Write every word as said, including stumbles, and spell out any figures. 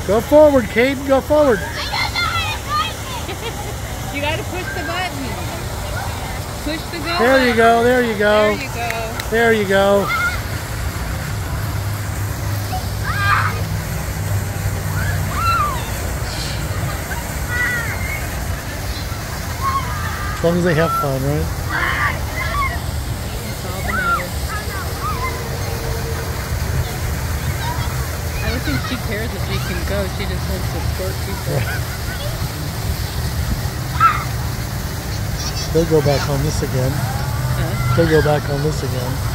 Go forward, Kate. Go forward. You gotta push the button. Push the go There button. you go. There you go. There you go. There you go. As long as they have fun, right? That's all that matters. I don't think she cares if she can go. She just wants to escort people. They'll go back on this again. Huh? They'll go back on this again.